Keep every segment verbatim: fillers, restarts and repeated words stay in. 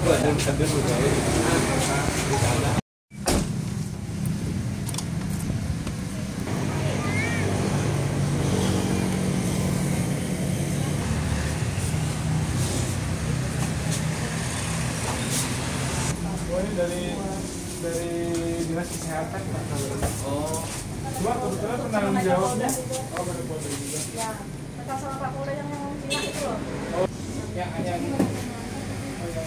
Ini dari dari dinas kesehatan Pak. Oh. Cuma kebetulan penanggung jawabnya. Oh, dari Polda juga. Ya, kita sama Pak Polda yang bilang itu loh. Oh, yang hanya ini. Oh ya.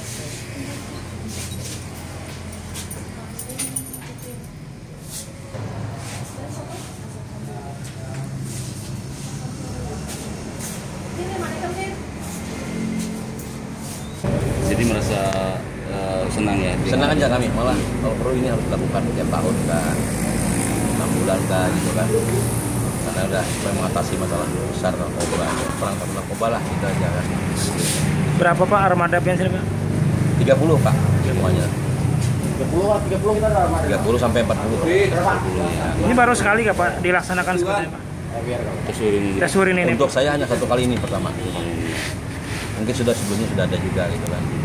Ini mana kerja? Jadi merasa uh, senang ya? Senang aja kami, malah kalau perlu ini harus dilakukan tiap tahun kan, enam bulan kan gitu kan, karena udah supaya mengatasi masalah besar narkoba, perang terhadap narkoba lah gitu aja kan. Berapa Pak armada bensin Pak? tiga puluh Pak semuanya. tiga puluh lah, tiga puluh kita ada armada. tiga puluh sampai empat puluh. Ini baru sekali nggak Pak dilaksanakan seperti ini Pak? Tes urin ini. Tes urin ini. Untuk saya hanya satu kali ini pertama. Mungkin sudah sebelumnya sudah ada juga gitu kan.